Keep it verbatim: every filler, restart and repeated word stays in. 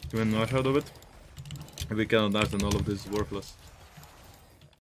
Even rush out of it. If we cannot dart, then all of this is worthless.